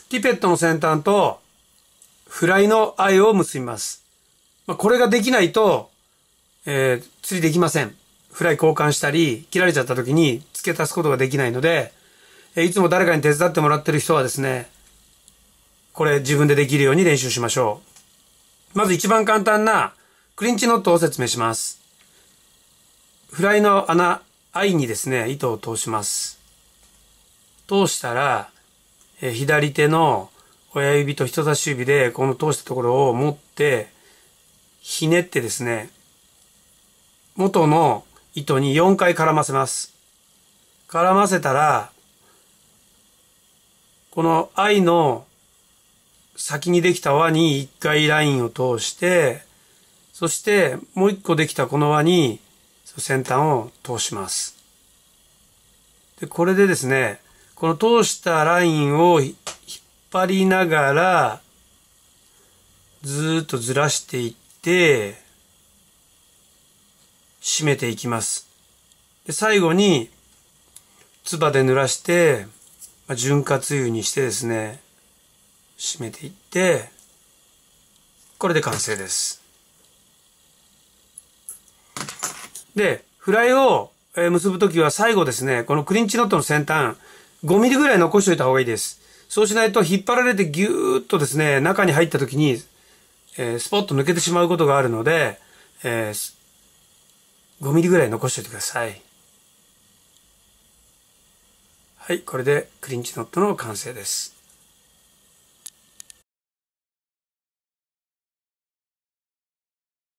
ティペットの先端とフライのアイを結びます。これができないと、釣りできません。フライ交換したり、切られちゃった時に付け足すことができないので、いつも誰かに手伝ってもらってる人はですね、これ自分でできるように練習しましょう。まず一番簡単なクリンチノットを説明します。フライの穴、アイにですね、糸を通します。通したら、左手の親指と人差し指でこの通したところを持って、ひねってですね、元の糸に4回絡ませます。絡ませたら、このアイの先にできた輪に1回ラインを通して、そしてもう1個できたこの輪に先端を通します。で、これでですね、この通したラインを引っ張りながら、ずーっとずらしていって、締めていきます。で、最後に、唾で濡らして、潤滑油にしてですね、締めていって、これで完成です。で、フライを結ぶときは最後ですね、このクリンチノットの先端、5ミリぐらい残しておいた方がいいです。そうしないと引っ張られてギューッとですね、中に入ったときに、スポッと抜けてしまうことがあるので、5ミリぐらい残しておいてください。はい、これでクリンチノットの完成です。